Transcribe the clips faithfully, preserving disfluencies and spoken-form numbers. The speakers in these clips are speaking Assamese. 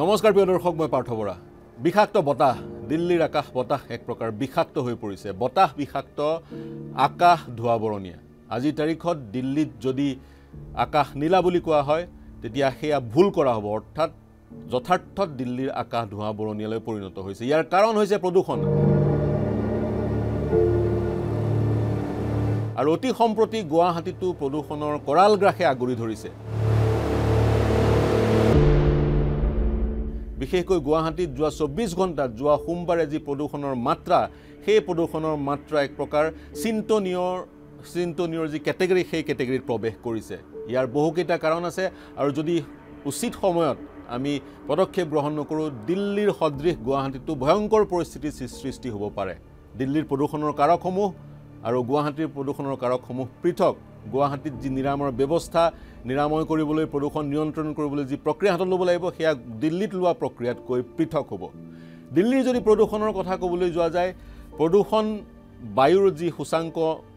নমস্কাৰ প্ৰিয় দৰ্শক মই পাৰ্থ বৰা বিষাক্ত বতাহ দিল্লীৰ আকাশ বতাহ এক প্ৰকাৰ বিষাক্ত হৈ পৰিছে বতাহ বিষাক্ত আকাশ ধোঁৱাবৰণীয়া আজি তাৰিখত দিল্লীত যদি আকাশ নীলা বুলি কোৱা হয় তেতিয়া হেয়া ভুল কৰা হ'ব অৰ্থাৎ যথাৰ্থত দিল্লীৰ আকাশ ধোঁৱাবৰণীয়ালৈ পৰিণত হৈছে ইয়াৰ কাৰণ হৈছে প্ৰদূষণ আৰু অতি সম্প্ৰতি গুৱাহাটীতো প্ৰদূষণৰ কৰাল গ্ৰাসে আগুৰি ধৰিছে বিশেষকৈ গুৱাহাটীত যোৱা চৌব্বিছ ঘণ্টাত যোৱা সোমবাৰে যি প্ৰদূষণৰ মাত্ৰা সেই প্ৰদূষণৰ মাত্ৰা এক প্ৰকাৰ চিন্তনীয় চিন্তনীয়ৰ যি কেটেগৰী সেই কেটেগৰীত প্ৰৱেশ কৰিছে ইয়াৰ বহুকেইটা কাৰণ আছে আৰু যদি উচিত সময়ত আমি পদক্ষেপ গ্ৰহণ নকৰোঁ দিল্লীৰ সদৃশ গুৱাহাটীতো ভয়ংকৰ পৰিস্থিতিৰ সৃষ্টি হ'ব পাৰে দিল্লীৰ প্ৰদূষণৰ কাৰকসমূহ আৰু গুৱাহাটীৰ প্ৰদূষণৰ কাৰকসমূহ পৃথক গুৱাহাটীত যি নিৰাময়ৰ ব্যৱস্থা নিৰাময় কৰিবলৈ প্ৰদূষণ নিয়ন্ত্ৰণ কৰিবলৈ যি প্ৰক্ৰিয়া হাতত ল'ব লাগিব সেয়া দিল্লীত লোৱা প্ৰক্ৰিয়াতকৈ পৃথক হ'ব দিল্লীৰ যদি প্ৰদূষণৰ কথা ক'বলৈ যোৱা যায় প্ৰদূষণ বায়ুৰ যি সূচাংক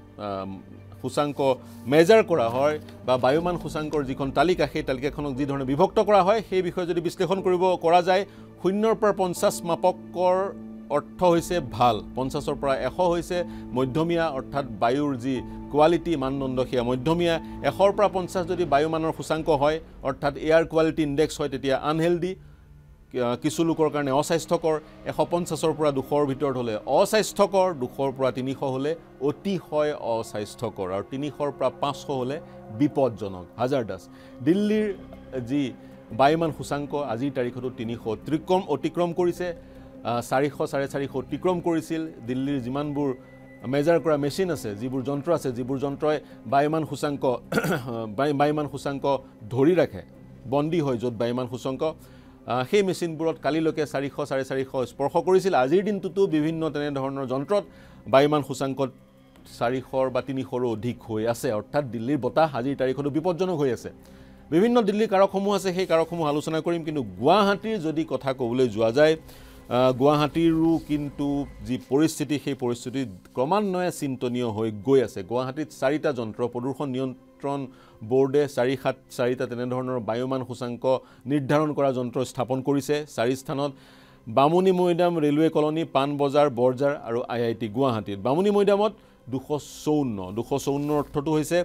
সূচাংক মেজাৰ কৰা হয় বা বায়ুমান সূচাংকৰ যিখন তালিকা সেই তালিকাখনক যি ধৰণে বিভক্ত কৰা হয় সেই বিষয়ে যদি বিশ্লেষণ কৰিব কৰা যায় শূন্যৰ পৰা পঞ্চাছ মাপকৰ অৰ্থ হৈছে ভাল পঞ্চাছৰ পৰা এশ হৈছে মধ্যমীয়া অৰ্থাৎ বায়ুৰ যি কোৱালিটি মানদণ্ড সেয়া মধ্যমীয়া এশৰ পৰা পঞ্চাছ যদি বায়ুমানৰ সূচাংক হয় অৰ্থাৎ এয়াৰ কোৱালিটি ইণ্ডেক্স হয় তেতিয়া আনহেল্ডি কিছু লোকৰ কাৰণে অস্বাস্থ্যকৰ এশ পঞ্চাছৰ পৰা দুশৰ ভিতৰত হ'লে অস্বাস্থ্যকৰ দুশৰ পৰা তিনিশ হ'লে অতিশয় অস্বাস্থ্যকৰ আৰু তিনিশৰ পৰা পাঁচশ হ'লে বিপদজনক হাজাৰদাস দিল্লীৰ যি বায়ুমান সূচাংক আজিৰ তাৰিখতো তিনিশ অতিক্ৰম অতিক্ৰম কৰিছে চাৰিশ চাৰে চাৰিশ অতিক্ৰম কৰিছিল দিল্লীৰ যিমানবোৰ মেজাৰ কৰা মেচিন আছে যিবোৰ যন্ত্ৰ আছে যিবোৰ যন্ত্ৰই বায়ুমান সূচাংক বায়ুমান সূচাংক ধৰি ৰাখে বন্দী হয় য'ত বায়ুমান সূচাংক সেই মেচিনবোৰত কালিলৈকে চাৰিশ চাৰে চাৰিশ স্পৰ্শ কৰিছিল আজিৰ দিনটোতো বিভিন্ন তেনেধৰণৰ যন্ত্ৰত বায়ুমান সূচাংকত চাৰিশৰ বা তিনিশৰো অধিক হৈ আছে অৰ্থাৎ দিল্লীৰ বতাহ আজিৰ তাৰিখতো বিপদজনক হৈ আছে বিভিন্ন দিল্লীৰ কাৰকসমূহ আছে সেই কাৰকসমূহ আলোচনা কৰিম কিন্তু গুৱাহাটীৰ যদি কথা ক'বলৈ যোৱা যায় গুৱাহাটীৰো কিন্তু যি পৰিস্থিতি সেই পৰিস্থিতি ক্ৰমান্বয়ে চিন্তনীয় হৈ গৈ আছে গুৱাহাটীত চাৰিটা যন্ত্ৰ প্ৰদূষণ নিয়ন্ত্ৰণ বোৰ্ডে চাৰি সাত চাৰিটা তেনেধৰণৰ বায়ুমান সূচাংক নিৰ্ধাৰণ কৰা যন্ত্ৰ স্থাপন কৰিছে চাৰি স্থানত বামুণী মৈদাম ৰেলৱে কলনী পাণবজাৰ বৰজাৰ আৰু আই আই টি গুৱাহাটীত বামুণী মৈদামত দুশ চৌৱন্ন দুশ চৌৱন্ন অৰ্থটো হৈছে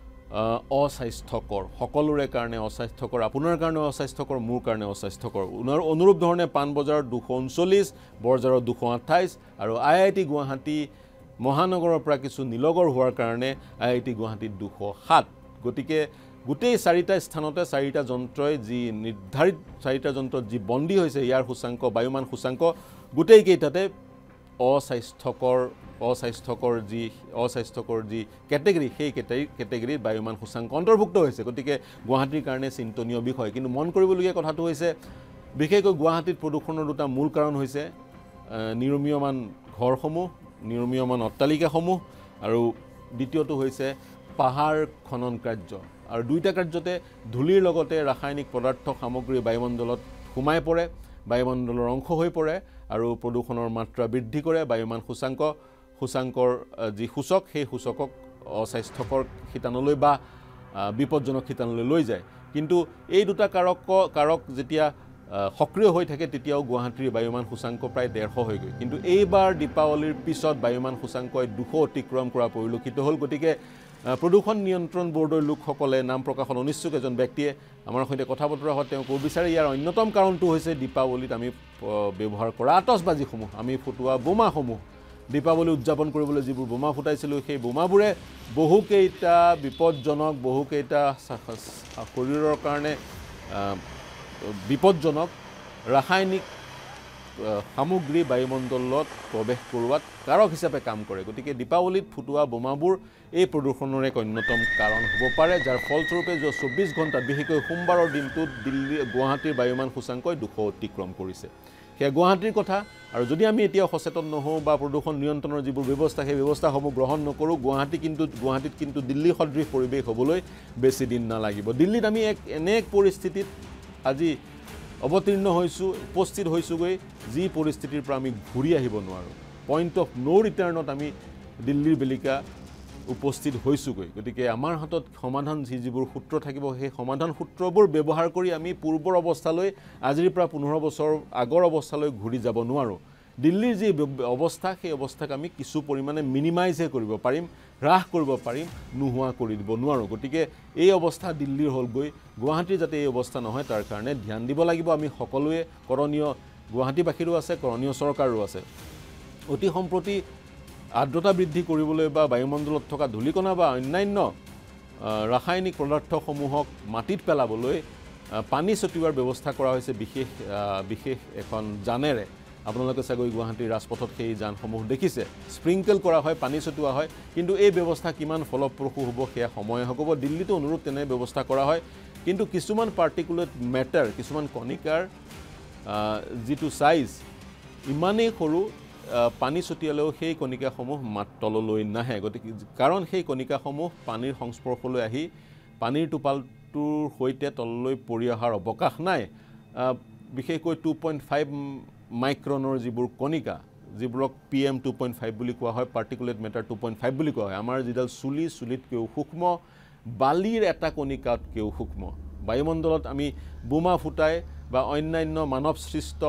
অস্বাস্থ্যকৰ সকলোৰে কাৰণে অস্বাস্থ্যকৰ আপোনাৰ কাৰণে অস্বাস্থ্যকৰ মোৰ কাৰণে অস্বাস্থ্যকৰ অনুৰূপ ধৰণে পাণবজাৰত দুশ ঊনচল্লিছ বৰজাৰত দুশ আঠাইছ আৰু আই আই টি গুৱাহাটী মহানগৰৰ পৰা কিছু নিলগৰ হোৱাৰ কাৰণে আই আই টি গুৱাহাটীত দুশ সাত গতিকে গোটেই চাৰিটা স্থানতে চাৰিটা যন্ত্ৰই যি নিৰ্ধাৰিত চাৰিটা যন্ত্ৰত যি বন্দী হৈছে ইয়াৰ সূচাংক বায়ুমান সূচাংক গোটেইকেইটাতে অস্বাস্থ্যকৰ অস্বাস্থ্যকৰ যি অস্বাস্থ্যকৰ যি কেটেগৰী সেই কেটেগৰী কেটেগৰীৰ বায়ুমান সূচাংক অন্তৰ্ভুক্ত হৈছে গতিকে গুৱাহাটীৰ কাৰণে চিন্তনীয় বিষয় কিন্তু মন কৰিবলগীয়া কথাটো হৈছে বিশেষকৈ গুৱাহাটীত প্ৰদূষণৰ দুটা মূল কাৰণ হৈছে নিৰ্মীয়মান ঘৰসমূহ নিৰ্মীয়মান অট্টালিকাসমূহ আৰু দ্বিতীয়টো হৈছে পাহাৰ খনন কাৰ্য আৰু দুইটা কাৰ্যতে ধূলিৰ লগতে ৰাসায়নিক পদাৰ্থ সামগ্ৰী বায়ুমণ্ডলত সোমাই পৰে বায়ুমণ্ডলৰ অংশ হৈ পৰে আৰু প্ৰদূষণৰ মাত্ৰা বৃদ্ধি কৰে বায়ুমান সূচাংক সূচাংকৰ যি সূচক সেই সূচকক অস্বাস্থ্যকৰ শিতানলৈ বা বিপদজনক শিতানলৈ লৈ যায় কিন্তু এই দুটা কাৰক কাৰক যেতিয়া সক্ৰিয় হৈ থাকে তেতিয়াও গুৱাহাটীৰ বায়ুমান সূচাংক প্ৰায় ডেৰশ হৈ গৈ কিন্তু এইবাৰ দীপাৱলীৰ পিছত বায়ুমান সূচাংকই দুশ অতিক্ৰম কৰা পৰিলক্ষিত হ'ল গতিকে প্ৰদূষণ নিয়ন্ত্ৰণ বোৰ্ডৰ লোকসকলে নাম প্ৰকাশন অনিচ্ছুক এজন ব্যক্তিয়ে আমাৰ সৈতে কথা বতৰা হয় তেওঁ ক'ব বিচাৰে ইয়াৰ অন্যতম কাৰণটো হৈছে দীপাৱলীত আমি ব্যৱহাৰ কৰা আতচবাজীসমূহ আমি ফুটোৱা বোমাসমূহ দীপাৱলী উদযাপন কৰিবলৈ যিবোৰ বোমা ফুটাইছিলোঁ সেই বোমাবোৰে বহুকেইটা বিপদজনক বহুকেইটা শৰীৰৰ কাৰণে বিপদজনক ৰাসায়নিক সামগ্ৰী বায়ুমণ্ডলত প্ৰৱেশ কৰোৱাত কাৰক হিচাপে কাম কৰে গতিকে দীপাৱলীত ফুটোৱা বোমাবোৰ এই প্ৰদূষণৰ এক অন্যতম কাৰণ হ'ব পাৰে যাৰ ফলস্বৰূপে যোৱা চৌব্বিছ ঘণ্টাত বিশেষকৈ সোমবাৰৰ দিনটোত দিল্লী গুৱাহাটীৰ বায়ুমান সূচাংকই দুশ অতিক্ৰম কৰিছে সেয়া গুৱাহাটীৰ কথা আৰু যদি আমি এতিয়া সচেতন নহওঁ বা প্ৰদূষণ নিয়ন্ত্ৰণৰ যিবোৰ ব্যৱস্থা সেই ব্যৱস্থাসমূহ গ্ৰহণ নকৰোঁ গুৱাহাটী কিন্তু গুৱাহাটীত কিন্তু দিল্লী সদৃশ পৰিৱেশ হ'বলৈ বেছি দিন নালাগিব দিল্লীত আমি এক এনে এক পৰিস্থিতিত আজি অৱতীৰ্ণ হৈছোঁ উপস্থিত হৈছোঁগৈ যি পৰিস্থিতিৰ পৰা আমি ঘূৰি আহিব নোৱাৰোঁ পইণ্ট অফ ন' ৰিটাৰ্ণত আমি দিল্লীৰ বেলিকা উপস্থিত হৈছোগৈ গতিকে আমাৰ হাতত সমাধান যি যিবোৰ সূত্ৰ থাকিব সেই সমাধান সূত্ৰবোৰ ব্যৱহাৰ কৰি আমি পূৰ্বৰ অৱস্থালৈ আজিৰ পৰা পোন্ধৰ বছৰ আগৰ অৱস্থালৈ ঘূৰি যাব নোৱাৰো দিল্লীৰ যি অৱস্থা সেই অৱস্থাক আমি কিছু পৰিমাণে মিনিমাইজ কৰিব পাৰিম হ্ৰাস কৰিব পাৰিম নোহোৱা কৰি দিব নোৱাৰো গতিকে এই অৱস্থা দিল্লীৰ হলগৈ গুৱাহাটীৰ যাতে এই অৱস্থা নহয় তাৰ কাৰণে ধ্যান দিব লাগিব আমি সকলোৱে কৰণীয় গুৱাহাটীবাসীৰো আছে কৰণীয় চৰকাৰো আছে অতি সম্প্ৰতি আৰ্দ্ৰতা বৃদ্ধি কৰিবলৈ বা বায়ুমণ্ডলত থকা ধূলিকণা বা অন্যান্য ৰাসায়নিক পদাৰ্থসমূহক মাটিত পেলাবলৈ পানী ছটিওৱাৰ ব্যৱস্থা কৰা হৈছে বিশেষ বিশেষ এখন জানেৰে আপোনালোকে চাগৈ গুৱাহাটীৰ ৰাজপথত সেই যানসমূহ দেখিছে স্প্ৰিংকল কৰা হয় পানী ছটিওৱা হয় কিন্তু এই ব্যৱস্থা কিমান ফলপ্ৰসূ হ'ব সেয়া সময় হ'ব দিল্লীতো অনুৰূপ তেনে ব্যৱস্থা কৰা হয় কিন্তু কিছুমান পাৰ্টিকুলেট মেটাৰ কিছুমান কণিকাৰ যিটো সাইজ ইমানেই সৰু পানী ছটিয়ালেও সেই কণিকাসমূহ মাত তললৈ নাহে গতিকে কাৰণ সেই কণিকাসমূহ পানীৰ সংস্পৰ্শলৈ আহি পানীৰ টোপালটোৰ সৈতে তললৈ পৰি অহাৰ অৱকাশ নাই বিশেষকৈ টু পইণ্ট ফাইভ মাইক্ৰনৰ যিবোৰ কণিকা যিবোৰক P M two point five বুলি কোৱা হয় particulate matter two point five বুলি কোৱা হয় আমাৰ যিডাল চুলি চুলিতকৈও সূক্ষ্ম বালিৰ এটা কণিকাতকৈও সূক্ষ্ম বায়ুমণ্ডলত আমি বোমা ফুটাই বা অন্যান্য মানৱ সৃষ্ট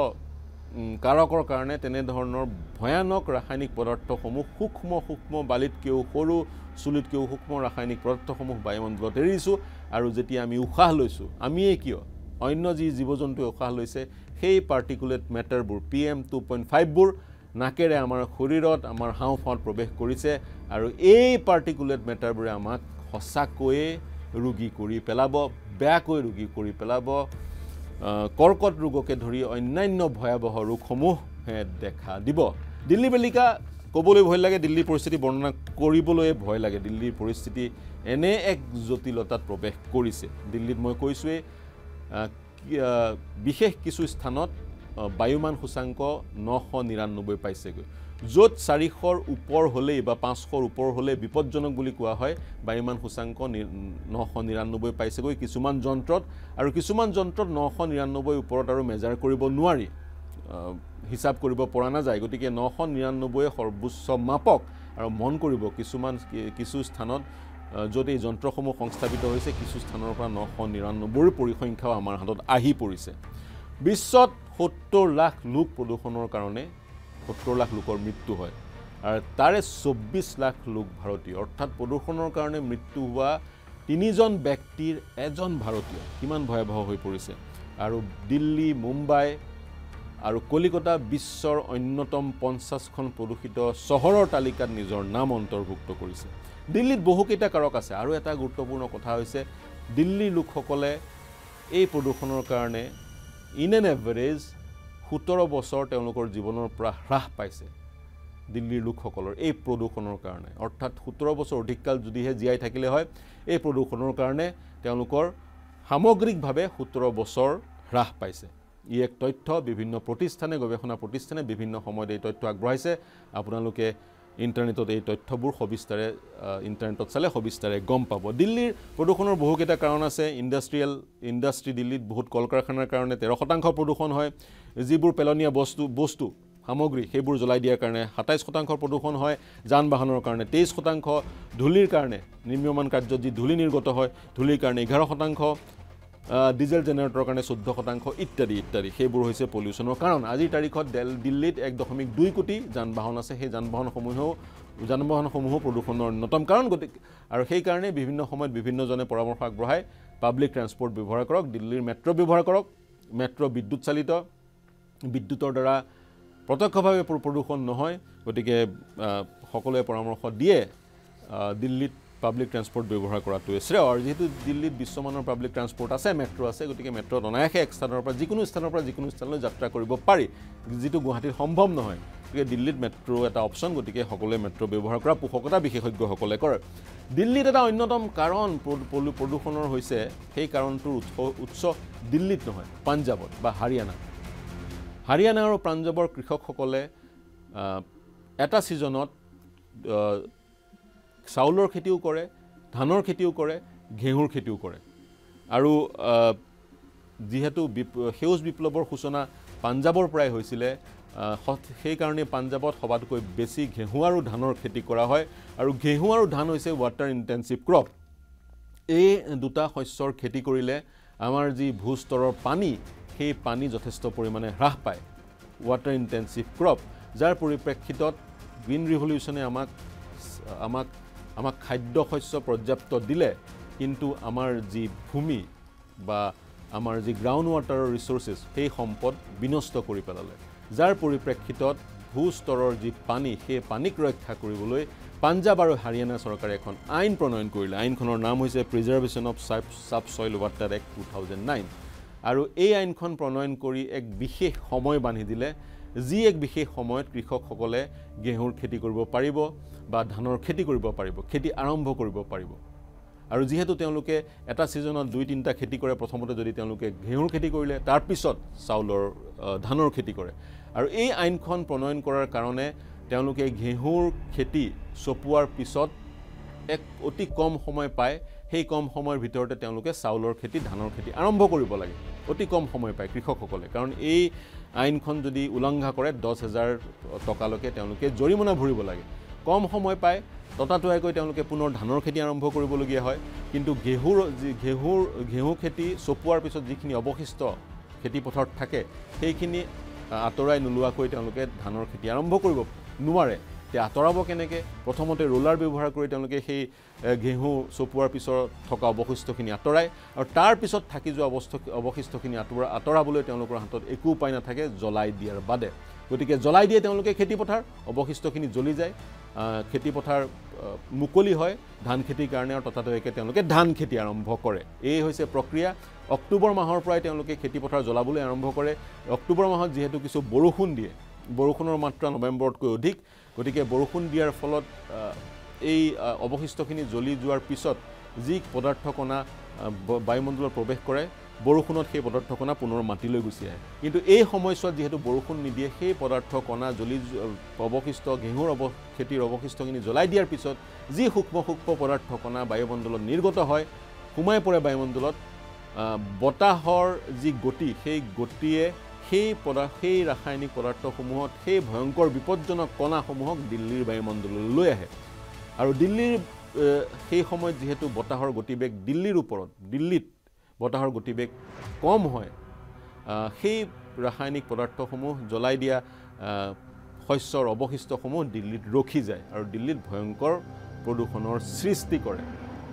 কাৰকৰ কাৰণে তেনে ধৰণৰ ভয়ানক ৰাসায়নিক পদাৰ্থসমূহ সূক্ষ্ম সূক্ষ্ম বালিতকৈও সৰু চুলিতকৈও সূক্ষ্ম ৰাসায়নিক পদাৰ্থসমূহ বায়ুমণ্ডলত এৰিছোঁ আৰু যেতিয়া আমি উশাহ লৈছোঁ আমিয়ে কিয় অন্য যি জীৱ-জন্তুৱে উশাহ লৈছে সেই পাৰ্টিকুলেট মেটাৰবোৰ পি এম টু পইণ্ট ফাইভবোৰ নাকেৰে আমাৰ শৰীৰত আমাৰ হাওঁফাওঁত প্ৰৱেশ কৰিছে আৰু এই পাৰ্টিকুলেট মেটাৰবোৰে আমাক সঁচাকৈয়ে ৰোগী কৰি পেলাব বেয়াকৈ ৰোগী কৰি পেলাব কৰ্কট ৰোগকে ধৰি অন্যান্য ভয়াৱহ ৰোগসমূহে দেখা দিব দিল্লী বেলিকা ক'বলৈ ভয় লাগে দিল্লীৰ পৰিস্থিতি বৰ্ণনা কৰিবলৈ ভয় লাগে দিল্লীৰ পৰিস্থিতি এনে এক জটিলতাত প্ৰৱেশ কৰিছে দিল্লীত মই কৈছোৱে বিশেষ কিছু স্থানত বায়ুমান সূচাংক নশ নিৰান্নব্বৈ পাইছেগৈ য'ত চাৰিশৰ ওপৰ হ'লেই বা পাঁচশৰ ওপৰ হ'লে বিপদজনক বুলি কোৱা হয় বায়ুমান সূচাংক নশ নিৰান্নব্বৈ পাইছেগৈ কিছুমান যন্ত্ৰত আৰু কিছুমান যন্ত্ৰত নশ নিৰান্নব্বৈ ওপৰত আৰু মেজাৰ কৰিব নোৱাৰি হিচাপ কৰিব পৰা নাযায় গতিকে নশ নিৰান্নব্বৈ সৰ্বোচ্চ মাপক আৰু মন কৰিব কিছুমান কিছু স্থানত য'ত এই যন্ত্ৰসমূহ সংস্থাপিত হৈছে কিছু স্থানৰ পৰা নশ নিৰান্নব্বৈৰ পৰিসংখ্যাও আমাৰ হাতত আহি পৰিছে বিশ্বত সত্তৰ লাখ লোক প্ৰদূষণৰ কাৰণে সত্তৰ লাখ লোকৰ মৃত্যু হয় আৰু তাৰে চৌব্বিছ লাখ লোক ভাৰতীয় অৰ্থাৎ প্ৰদূষণৰ কাৰণে মৃত্যু হোৱা তিনিজন ব্যক্তিৰ এজন ভাৰতীয় কিমান ভয়াৱহ হৈ পৰিছে আৰু দিল্লী মুম্বাই আৰু কলিকতা বিশ্বৰ অন্যতম পঞ্চাছখন প্ৰদূষিত চহৰৰ তালিকাত নিজৰ নাম অন্তৰ্ভুক্ত কৰিছে দিল্লীত বহুকেইটা কাৰক আছে আৰু এটা গুৰুত্বপূৰ্ণ কথা হৈছে দিল্লীৰ লোকসকলে এই প্ৰদূষণৰ কাৰণে ইন এন এভাৰেজ সোতৰ বছৰ তেওঁলোকৰ জীৱনৰ পৰা হ্ৰাস পাইছে দিল্লীৰ লোকসকলৰ এই প্ৰদূষণৰ কাৰণে অৰ্থাৎ সোতৰ বছৰ অধিককাল যদিহে জীয়াই থাকিলে হয় এই প্ৰদূষণৰ কাৰণে তেওঁলোকৰ সামগ্ৰিকভাৱে সোতৰ বছৰ হ্ৰাস পাইছে ই এক তথ্য বিভিন্ন প্ৰতিষ্ঠানে গৱেষণা প্ৰতিষ্ঠানে বিভিন্ন সময়ত এই তথ্য আগবঢ়াইছে আপোনালোকে ইণ্টাৰনেটত এই তথ্যবোৰ সবিস্তাৰে ইণ্টাৰনেটত চালে সবিস্তাৰে গম পাব দিল্লীৰ প্ৰদূষণৰ বহুকেইটা কাৰণ আছে ইণ্ডাষ্ট্ৰিয়েল ইণ্ডাষ্ট্ৰি দিল্লীত বহুত কল কাৰখানাৰ কাৰণে তেৰ শতাংশ প্ৰদূষণ হয় যিবোৰ পেলনীয়া বস্তু বস্তু সামগ্ৰী সেইবোৰ জ্বলাই দিয়াৰ কাৰণে সাতাইছ শতাংশ প্ৰদূষণ হয় যান বাহনৰ কাৰণে তেইছ শতাংশ ধূলিৰ কাৰণে নিৰ্মীয়মান কাৰ্যত যি ধূলি নিৰ্গত হয় ধূলিৰ কাৰণে এঘাৰ শতাংশ ডিজেল জেনেৰেটৰৰ কাৰণে চৈধ্য শতাংশ ইত্যাদি ইত্যাদি সেইবোৰ হৈছে পলিউশ্যনৰ কাৰণ আজিৰ তাৰিখত দিল্লীত এক দশমিক দুই কোটি যান বাহন আছে সেই যান বাহনসমূহেও যান বাহনসমূহো প্ৰদূষণৰ অন্যতম কাৰণ গতিকে আৰু সেইকাৰণে বিভিন্ন সময়ত বিভিন্নজনে পৰামৰ্শ আগবঢ়ায় পাব্লিক ট্ৰান্সপৰ্ট ব্যৱহাৰ কৰক দিল্লীৰ মেট্ৰ' ব্যৱহাৰ কৰক মেট্ৰ' বিদ্যুৎ চালিত বিদ্যুতৰ দ্বাৰা প্ৰত্যক্ষভাৱে প্ৰদূষণ নহয় গতিকে সকলোৱে পৰামৰ্শ দিয়ে দিল্লীত পাব্লিক ট্ৰান্সপৰ্ট ব্যৱহাৰ কৰাটোৱে শ্ৰেয় আৰু যেহেতু দিল্লীত বিশ্বমানৰ পাব্লিক ট্ৰান্সপৰ্ট আছে মেট্ৰ' আছে গতিকে মেট্ৰ'ত অনায়াসে এক স্থানৰ পৰা যিকোনো স্থানৰ পৰা যিকোনো স্থানলৈ যাত্ৰা কৰিব পাৰি যিটো গুৱাহাটীত সম্ভৱ নহয় গতিকে দিল্লীত মেট্ৰ' এটা অপশ্যন গতিকে সকলোৱে মেট্ৰ' ব্যৱহাৰ কৰা পোষকতা বিশেষজ্ঞসকলে কৰে দিল্লীত এটা অন্যতম কাৰণ প্ৰদূষণৰ হৈছে সেই কাৰণটোৰ উৎস উৎস দিল্লীত নহয় পাঞ্জাৱত বা হাৰিয়ানা হাৰিয়ানা আৰু পাঞ্জাৱৰ কৃষকসকলে এটা ছিজনত চাউলৰ খেতিও কৰে ধানৰ খেতিও কৰে ঘেঁহুৰ খেতিও কৰে আৰু যিহেতু সেউজ বিপ্লৱৰ সূচনা পাঞ্জাৱৰ পৰাই হৈছিলে সেইকাৰণে পাঞ্জাবত সবাতকৈ বেছি ঘেঁহু আৰু ধানৰ খেতি কৰা হয় আৰু ঘেঁহু আৰু ধান হৈছে ৱাটাৰ ইণ্টেনচিভ ক্ৰপ এই দুটা শস্যৰ খেতি কৰিলে আমাৰ যি ভূস্তৰৰ পানী সেই পানী যথেষ্ট পৰিমাণে হ্ৰাস পায় ৱাটাৰ ইণ্টেনচিভ ক্ৰপ যাৰ পৰিপ্ৰেক্ষিতত গ্ৰীণ ৰিভলিউচনে আমাক আমাক আমাক খাদ্য শস্য পৰ্যাপ্ত দিলে কিন্তু আমাৰ যি ভূমি বা আমাৰ যি গ্ৰাউণ্ড ৱাটাৰৰ ৰিচোৰ্চেছ সেই সম্পদ বিনষ্ট কৰি পেলালে যাৰ পৰিপ্ৰেক্ষিতত ভূস্তৰৰ যি পানী সেই পানীক ৰক্ষা কৰিবলৈ পাঞ্জাব আৰু হাৰিয়ানা চৰকাৰে এখন আইন প্ৰণয়ন কৰিলে আইনখনৰ নাম হৈছে preservation of subsoil water act two thousand nine আৰু এই আইনখন প্ৰণয়ন কৰি এক বিশেষ সময় বান্ধি দিলে যি এক বিশেষ সময়ত কৃষকসকলে ঘেঁহুৰ খেতি কৰিব পাৰিব বা ধানৰ খেতি কৰিব পাৰিব খেতি আৰম্ভ কৰিব পাৰিব আৰু যেহেতু তেওঁলোকে এটা সিজনত দুই তিনিটা খেতি কৰে প্ৰথমতে যদি তেওঁলোকে ঘেঁহুৰ খেতি কৰিলে তাৰ পিছত চাউলৰ ধানৰ খেতি কৰে আৰু এই আইনখন প্ৰণয়ন কৰাৰ কাৰণে তেওঁলোকে ঘেঁহুৰ খেতি চপোৱাৰ পিছত এক অতি কম সময় পায় সেই কম সময়ৰ ভিতৰতে তেওঁলোকে চাউলৰ খেতি ধানৰ খেতি আৰম্ভ কৰিব লাগে অতি কম সময় পায় কৃষকসকলে কাৰণ এই আইনখন যদি উলংঘা কৰে দহ হাজাৰ টকালৈকে তেওঁলোকে জৰিমনা ভৰিব লাগে কম সময় পায় ততাতৈয়াকৈ তেওঁলোকে পুনৰ ধানৰ খেতি আৰম্ভ কৰিবলগীয়া হয় কিন্তু ঘেঁহুৰ যি ঘেঁহুৰ ঘেঁহু খেতি চপোৱাৰ পিছত যিখিনি অৱশিষ্ট খেতি পথাৰত থাকে সেইখিনি আঁতৰাই নোলোৱাকৈ তেওঁলোকে ধানৰ খেতি আৰম্ভ কৰিব নোৱাৰে তে আঁতৰাব কেনেকৈ প্ৰথমতে ৰোলাৰ ব্যৱহাৰ কৰি তেওঁলোকে সেই ঘেঁহু চপোৱাৰ পিছত থকা অৱশিষ্টখিনি আঁতৰাই আৰু তাৰ পিছত থাকি যোৱা অৱস্থ অৱশিষ্টখিনি আঁতৰা আঁতৰাবলৈ তেওঁলোকৰ হাতত একো উপায় নাথাকে জ্বলাই দিয়াৰ বাদে গতিকে জ্বলাই দিয়ে তেওঁলোকে খেতিপথাৰ অৱশিষ্টখিনি জ্বলি যায় খেতিপথাৰ মুকলি হয় ধান খেতিৰ কাৰণে আৰু ততাতৈয়াকৈ তেওঁলোকে ধান খেতি আৰম্ভ কৰে এই হৈছে প্ৰক্ৰিয়া অক্টোবৰ মাহৰ পৰাই তেওঁলোকে খেতিপথাৰ জ্বলাবলৈ আৰম্ভ কৰে অক্টোবৰ মাহত যিহেতু কিছু বৰষুণ দিয়ে বৰষুণৰ মাত্ৰা নৱেম্বৰতকৈ অধিক গতিকে বৰষুণ দিয়াৰ ফলত এই অৱশিষ্টখিনি জ্বলি যোৱাৰ পিছত যি পদাৰ্থ কণা বায়ুমণ্ডলত প্ৰৱেশ কৰে বৰষুণত সেই পদাৰ্থ কণা পুনৰ মাটিলৈ গুচি আহে কিন্তু এই সময়ছোৱাত যেহেতু বৰষুণ নিদিয়ে সেই পদাৰ্থ কণা জ্বলি অৱশিষ্ট ঘেঁহুৰ অৱ খেতিৰ অৱশিষ্টখিনি জ্বলাই দিয়াৰ পিছত যি সূক্ষ্ম সূক্ষ্ম পদাৰ্থ কণা বায়ুমণ্ডলত নিৰ্গত হয় সোমাই পৰে বায়ুমণ্ডলত বতাহৰ যি গতি সেই গতিয়ে সেই পদাৰ্থ সেই ৰাসায়নিক পদাৰ্থসমূহত সেই ভয়ংকৰ বিপদজনক কণাসমূহক দিল্লীৰ বায়ুমণ্ডললৈ লৈ আহে আৰু দিল্লীৰ সেই সময়ত যেহেতু বতাহৰ গতিবেগ দিল্লীৰ ওপৰত দিল্লীত বতাহৰ গতিবেগ কম হয় সেই ৰাসায়নিক পদাৰ্থসমূহ জ্বলাই দিয়া শস্যৰ অৱশিষ্টসমূহ দিল্লীত ৰখি যায় আৰু দিল্লীত ভয়ংকৰ প্ৰদূষণৰ সৃষ্টি কৰে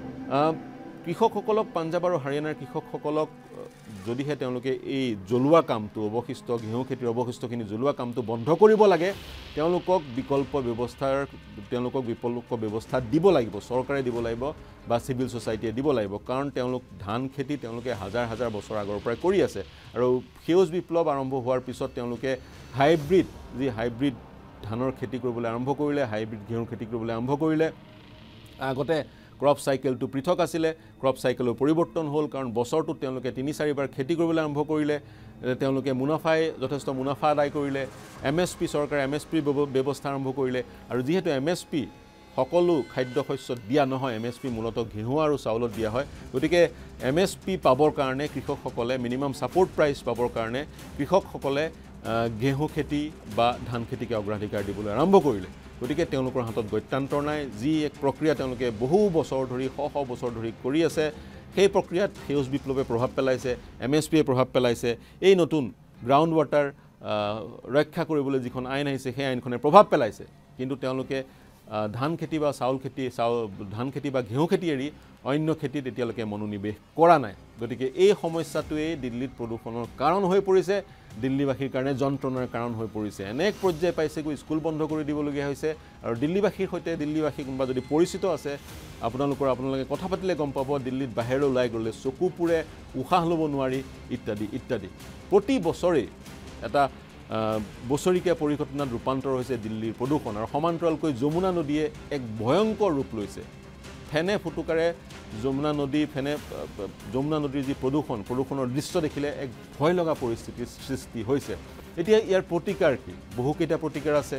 কৃষকসকলক পাঞ্জাব আৰু হাৰিয়ানাৰ কৃষকসকলক যদিহে তেওঁলোকে এই জ্বলোৱা কামটো অৱশিষ্ট ঘেঁহু খেতিৰ অৱশিষ্টখিনি জ্বলোৱা কামটো বন্ধ কৰিব লাগে তেওঁলোকক বিকল্প ব্যৱস্থাৰ তেওঁলোকক বিকল্প ব্যৱস্থা দিব লাগিব চৰকাৰে দিব লাগিব বা চিভিল সোসাইটিয়ে দিব লাগিব কাৰণ তেওঁলোক ধান খেতি তেওঁলোকে হাজাৰ হাজাৰ বছৰ আগৰ পৰাই কৰি আছে আৰু সেউজ বিপ্লৱ আৰম্ভ হোৱাৰ পিছত তেওঁলোকে হাইব্ৰিড যি হাইব্ৰিড ধানৰ খেতি কৰিবলৈ আৰম্ভ কৰিলে হাইব্ৰিড ঘেঁহুৰ খেতি কৰিবলৈ আৰম্ভ কৰিলে আগতে ক্ৰপ সাইকেলটো পৃথক আছিলে ক্ৰপ সাইকেলৰ পৰিৱৰ্তন হ'ল কাৰণ বছৰটোত তেওঁলোকে তিনি চাৰিবাৰ খেতি কৰিবলৈ আৰম্ভ কৰিলে তেওঁলোকে মুনাফাই যথেষ্ট মুনাফা আদায় কৰিলে এমএছপি চৰকাৰে এমএছপি ব্যৱস্থা আৰম্ভ কৰিলে আৰু যেহেতু এমএছপি সকলো খাদ্য শস্য দিয়া নহয় এমএছপি মূলতঃ ঘেঁহু আৰু চাউলত দিয়া হয় গতিকে এমএছপি পাবৰ কাৰণে কৃষকসকলে মিনিমাম সাপোৰ্ট প্ৰাইচ পাবৰ কাৰণে কৃষকসকলে ঘেঁহু খেতি বা ধান খেতিকে অগ্ৰাধিকাৰ দিবলৈ আৰম্ভ কৰিলে গতিকে তেওঁলোকৰ হাতত গত্যান্তৰ নাই যি এক প্ৰক্ৰিয়া তেওঁলোকে বহু বছৰ ধৰি শ শ বছৰ ধৰি কৰি আছে সেই প্ৰক্ৰিয়াত সেউজ বিপ্লৱে প্ৰভাৱ পেলাইছে এমএছপিয়ে প্ৰভাৱ পেলাইছে এই নতুন গ্ৰাউণ্ড ৱাটাৰ ৰক্ষা কৰিবলৈ যিখন আইন আহিছে সেই আইনখনে প্ৰভাৱ পেলাইছে কিন্তু তেওঁলোকে ধান খেতি বা চাউল খেতি ধান খেতি বা ঘেঁহু খেতি এৰি অন্য খেতিত এতিয়ালৈকে মনোনিৱেশ কৰা নাই গতিকে এই সমস্যাটোৱে দিল্লীত প্ৰদূষণৰ কাৰণ হৈ পৰিছে দিল্লীবাসীৰ কাৰণে যন্ত্ৰণাৰ কাৰণ হৈ পৰিছে অনেক পৰ্যায় পাইছে গৈ স্কুল বন্ধ কৰি দিবলগীয়া হৈছে আৰু দিল্লীবাসীৰ সৈতে দিল্লীবাসী কোনোবা যদি পৰিচিত আছে আপোনালোকৰ আপোনালোকে কথা পাতিলে গম পাব দিল্লীত বাহিৰলৈ ওলাই গ'লে চকু পুৰে উশাহ ল'ব নোৱাৰি ইত্যাদি ইত্যাদি প্ৰতি বছৰে এটা বছৰিকীয়া পৰিঘটনাত ৰূপান্তৰ হৈছে দিল্লীৰ প্ৰদূষণ আৰু সমান্তৰালকৈ যমুনা নদীয়ে এক ভয়ংকৰ ৰূপ লৈছে ফেনে ফুটুকাৰে যমুনা নদী ফেনে যমুনা নদীৰ যি প্ৰদূষণ প্ৰদূষণৰ দৃশ্য দেখিলে এক ভয় লগা পৰিস্থিতিৰ সৃষ্টি হৈছে এতিয়া ইয়াৰ প্ৰতিকাৰ কি বহুকেইটা প্ৰতিকাৰ আছে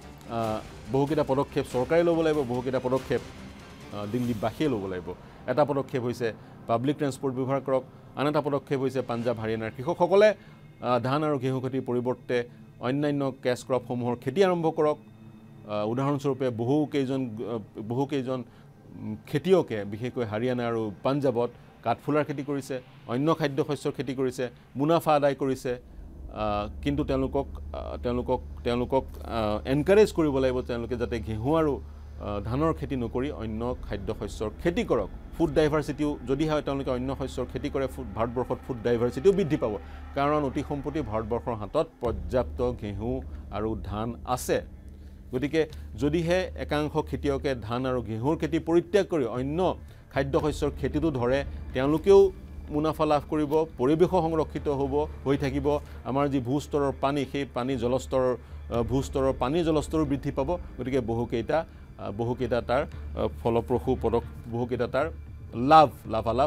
বহুকেইটা পদক্ষেপ চৰকাৰে ল'ব লাগিব বহুকেইটা পদক্ষেপ দিল্লীবাসীয়ে ল'ব লাগিব এটা পদক্ষেপ হৈছে পাব্লিক ট্ৰান্সপৰ্ট ব্যৱহাৰ কৰক আন এটা পদক্ষেপ হৈছে পাঞ্জাব হাৰিয়ানাৰ কৃষকসকলে ধান আৰু ঘেঁহু খেতিৰ পৰিৱৰ্তে অন্যান্য ক্যাশ ক্ৰপসমূহৰ খেতি আৰম্ভ কৰক উদাহৰণস্বৰূপে বহু কেইজন বহু কেইজন খেতিয়কে বিশেষকৈ হাৰিয়ানা আৰু পাঞ্জাবত কাঠফুলাৰ খেতি কৰিছে অন্য খাদ্য শস্যৰ খেতি কৰিছে মুনাফা আদায় কৰিছে কিন্তু তেওঁলোকক তেওঁলোকক তেওঁলোকক এনকাৰেজ কৰিব লাগিব তেওঁলোকে যাতে ঘেঁহু আৰু ধানৰ খেতি নকৰি অন্য খাদ্য শস্যৰ খেতি কৰক ফুড ডাইভাৰ্চিটিও যদি হয় তেওঁলোকে অন্য শস্যৰ খেতি কৰে ভাৰতবৰ্ষত ফুড ডাইভাৰ্চিটিও বৃদ্ধি পাব কাৰণ অতি সম্প্ৰতি ভাৰতবৰ্ষৰ হাতত পৰ্যাপ্ত ঘেঁহু আৰু ধান আছে গতিকে যদিহে একাংশ খেতিয়কে ধান আৰু ঘেঁহুৰ খেতি পৰিত্যাগ কৰি অন্য খাদ্য শস্যৰ খেতিটো ধৰে তেওঁলোকেও মুনাফা লাভ কৰিব পৰিবেশ সংৰক্ষিত হ'ব হৈ থাকিব আমাৰ যি ভূস্তৰৰ পানী সেই পানী জলস্তৰ ভূস্তৰৰ পানী জলস্তৰো বৃদ্ধি পাব গতিকে বহুকেইটা বহুকেইটা তাৰ ফলপ্ৰসূ পদক বহুকেইটা তাৰ লাভ লাভালাভ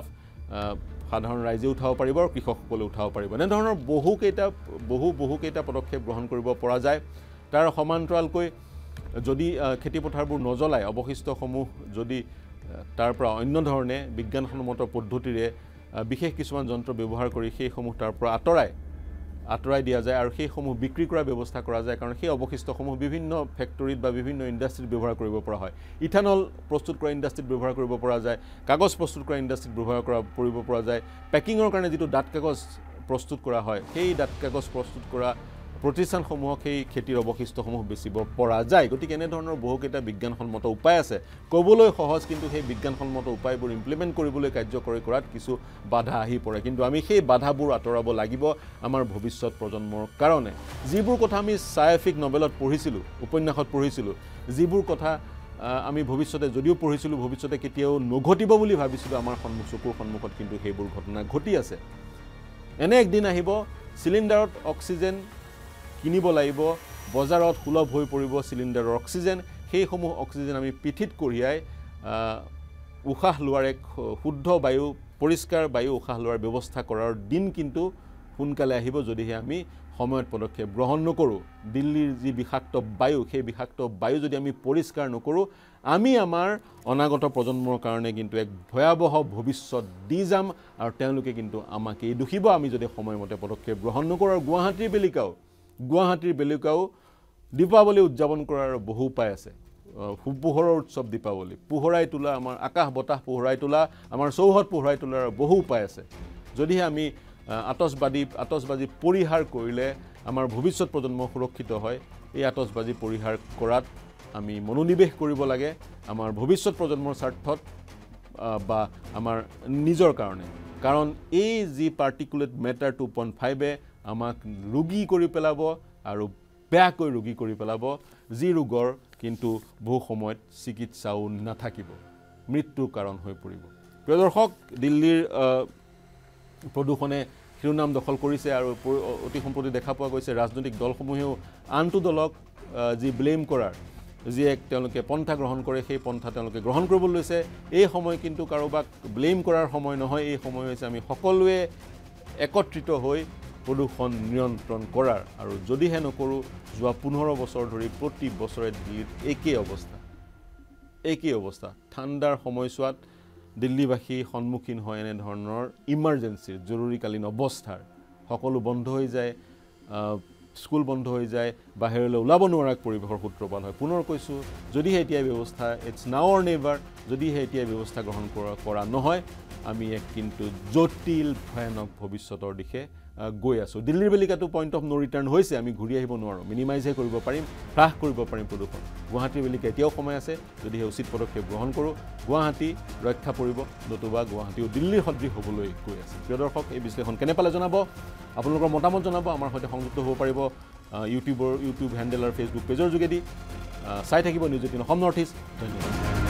সাধাৰণ ৰাইজে উঠাব পাৰিব আৰু কৃষকসকলে উঠাব পাৰিব এনে ধৰণৰ বহুকেইটা বহু বহুকেইটা পদক্ষেপ গ্ৰহণ কৰিব পৰা যায় তাৰ সমান্তৰালকৈ যদি খেতি পথাৰবোৰ নজ্বলাই অৱশিষ্টসমূহ যদি তাৰ পৰা অন্য ধৰণে বিজ্ঞানসন্মত পদ্ধতিৰে বিশেষ কিছুমান যন্ত্ৰ ব্যৱহাৰ কৰি সেইসমূহ তাৰ পৰা আঁতৰাই আঁতৰাই দিয়া যায় আৰু সেইসমূহ বিক্ৰী কৰাৰ ব্যৱস্থা কৰা যায় কাৰণ সেই অৱশিষ্টসমূহ বিভিন্ন ফেক্টৰীত বা বিভিন্ন ইণ্ডাষ্ট্ৰীত ব্যৱহাৰ কৰিব পৰা হয় ইথানল প্ৰস্তুত কৰা ইণ্ডাষ্ট্ৰীত ব্যৱহাৰ কৰিব পৰা যায় কাগজ প্ৰস্তুত কৰা ইণ্ডাষ্ট্ৰীত ব্যৱহাৰ কৰা কৰিব পৰা যায় পেকিঙৰ কাৰণে যিটো ডাঠ কাগজ প্ৰস্তুত কৰা হয় সেই ডাঠ কাগজ প্ৰস্তুত কৰা প্ৰতিষ্ঠানসমূহক সেই খেতিৰ অৱশিষ্টসমূহ বেচিব পৰা যায় গতিকে এনে ধৰণৰ বহুকেইটা বিজ্ঞানসন্মত উপায় আছে ক'বলৈ সহজ কিন্তু সেই বিজ্ঞানসন্মত উপায়বোৰ ইমপ্লিমেণ্ট কৰিবলৈ কাৰ্যকৰী কৰাত কিছু বাধা আহি পৰে কিন্তু আমি সেই বাধাবোৰ আঁতৰাব লাগিব আমাৰ ভৱিষ্যত প্ৰজন্মৰ কাৰণে যিবোৰ কথা আমি সায়েন্টিফিক নভেলত পঢ়িছিলোঁ উপন্যাসত পঢ়িছিলোঁ যিবোৰ কথা আমি ভৱিষ্যতে যদিও পঢ়িছিলোঁ ভৱিষ্যতে কেতিয়াও নঘটিব বুলি ভাবিছিলোঁ আমাৰ সন্মুখ চকুৰ সন্মুখত কিন্তু সেইবোৰ ঘটনা ঘটি আছে এনে একদিন আহিব চিলিণ্ডাৰত অক্সিজেন কিনিব লাগিব বজাৰত সুলভ হৈ পৰিব চিলিণ্ডাৰৰ অক্সিজেন সেইসমূহ অক্সিজেন আমি পিঠিত কঢ়িয়াই উশাহ লোৱাৰ এক শুদ্ধ বায়ু পৰিষ্কাৰ বায়ু উশাহ লোৱাৰ ব্যৱস্থা কৰাৰ দিন কিন্তু সোনকালে আহিব যদিহে আমি সময়ত পদক্ষেপ গ্ৰহণ নকৰোঁ দিল্লীৰ যি বিষাক্ত বায়ু সেই বিষাক্ত বায়ু যদি আমি পৰিষ্কাৰ নকৰোঁ আমি আমাৰ অনাগত প্ৰজন্মৰ কাৰণে কিন্তু এক ভয়াবহ ভৱিষ্যত দি যাম আৰু তেওঁলোকে কিন্তু আমাকেই দুখিব আমি যদি সময়মতে পদক্ষেপ গ্ৰহণ নকৰোঁ আৰু গুৱাহাটীৰ বেলিকাও গুৱাহাটীৰ বেলিকাও দীপাৱলী উদযাপন কৰাৰ বহু উপায় আছে পোহৰৰ উৎসৱ দীপাৱলী পোহৰাই তোলা আমাৰ আকাশ বতাহ পোহৰাই তোলা আমাৰ চৌহদ পোহৰাই তোলাৰ বহু উপায় আছে যদিহে আমি আতচবাদী আতচবাদী পৰিহাৰ কৰিলে আমাৰ ভৱিষ্যত প্ৰজন্ম সুৰক্ষিত হয় এই আতচবাদী পৰিহাৰ কৰাত আমি মনোনিৱেশ কৰিব লাগে আমাৰ ভৱিষ্যত প্ৰজন্মৰ স্বাৰ্থত বা আমাৰ নিজৰ কাৰণে কাৰণ এই যি পাৰ্টিকুলেট মেটাৰ টু পইণ্ট ফাইভে আমাক ৰোগী কৰি পেলাব আৰু বেয়াকৈ ৰোগী কৰি পেলাব যি ৰোগৰ কিন্তু বহু সময়ত চিকিৎসাও নাথাকিব মৃত্যুৰ কাৰণ হৈ পৰিব প্ৰিয় দৰ্শক দিল্লীৰ প্ৰদূষণে শিৰোনাম দখল কৰিছে আৰু অতি সম্প্ৰতি দেখা পোৱা গৈছে ৰাজনৈতিক দলসমূহেও আনটো দলক যি ব্লেম কৰাৰ যি এক তেওঁলোকে পন্থা গ্ৰহণ কৰে সেই পন্থা তেওঁলোকে গ্ৰহণ কৰিবলৈ লৈছে এই সময় কিন্তু কাৰোবাক ব্লেম কৰাৰ সময় নহয় এই সময় হৈছে আমি সকলোৱে একত্ৰিত হৈ প্ৰদূষণ নিয়ন্ত্ৰণ কৰাৰ আৰু যদিহে নকৰোঁ যোৱা পোন্ধৰ বছৰ ধৰি প্ৰতি বছৰে দিল্লীত একেই অৱস্থা একেই অৱস্থা ঠাণ্ডাৰ সময়ছোৱাত দিল্লীবাসী সন্মুখীন হয় এনে ধৰণৰ ইমাৰ্জেঞ্চিৰ জৰুৰীকালীন অৱস্থাৰ সকলো বন্ধ হৈ যায় স্কুল বন্ধ হৈ যায় বাহিৰলৈ ওলাব নোৱাৰা পৰিৱেশৰ সূত্ৰপাত হয় পুনৰ কৈছোঁ যদিহে এতিয়া ব্যৱস্থা ইটছ নাও অৰ নেভাৰ যদিহে এতিয়া ব্যৱস্থা গ্ৰহণ কৰা কৰা নহয় আমি এক কিন্তু জটিল ভয়ানক ভৱিষ্যতৰ দিশে গৈ আছোঁ দিল্লীৰ বেলিকাটো পইণ্ট অফ নো ৰিটাৰ্ণ হৈছে আমি ঘূৰি আহিব নোৱাৰোঁ মিনিমাইজহে কৰিব পাৰিম হ্ৰাস কৰিব পাৰিম প্ৰদূষণ গুৱাহাটীৰ বেলিকা এতিয়াও সময় আছে যদিহে উচিত পদক্ষেপ গ্ৰহণ কৰোঁ গুৱাহাটী ৰক্ষা পৰিব নতুবা গুৱাহাটীও দিল্লীৰ সদৃশ হ'বলৈ গৈ আছে প্ৰিয় দৰ্শক এই বিশ্লেষণ কেনে পালে জনাব আপোনালোকৰ মতামত জনাব আমাৰ সৈতে সংযুক্ত হ'ব পাৰিব ইউটিউবৰ ইউটিউব হেণ্ডেল আৰু ফেচবুক পেজৰ যোগেদি চাই থাকিব news eighteen Assam north east ধন্যবাদ